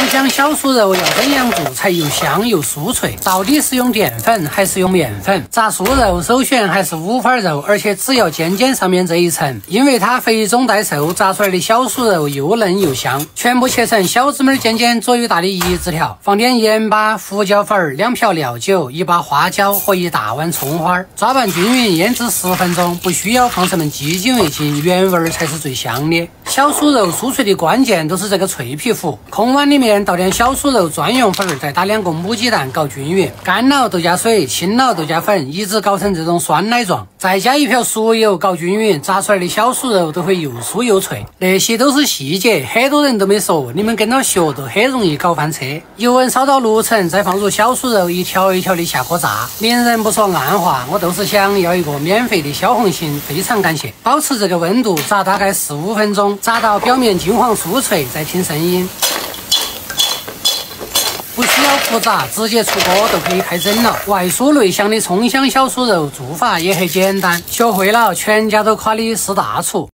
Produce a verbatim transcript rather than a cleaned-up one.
想小酥肉要怎样做才又香又酥脆？到底是用淀粉还是用面粉？炸酥肉首选还是五花肉，而且只要尖尖上面这一层，因为它肥中带瘦，炸出来的小酥肉又嫩又香。全部切成小指拇尖尖左右大的一字条，放点盐巴、胡椒粉、两瓢料酒、一把花椒和一大碗葱花，抓拌均匀，腌制十分钟。不需要放什么鸡精味精，原味才是最香的。小酥肉酥脆的关键都是这个脆皮糊。空碗里面倒点小酥肉专用粉，再打两个母鸡蛋搞均匀，干了都加水，清了都加粉，一直搞成这种酸奶状，再加一瓢熟油搞均匀，炸出来的小酥肉都会又酥又脆。那些都是细节，很多人都没说，你们跟到学都很容易搞翻车。油温烧到六成，再放入小酥肉，一条一条的下锅炸。明人不说暗话，我都是想要一个免费的小红心，非常感谢。保持这个温度，炸大概四五分钟，炸到表面金黄酥脆，再听声音。不需要复炸，直接出锅都可以开整了。外酥内香的葱香小酥肉做法也很简单，学会了全家都夸你是大厨。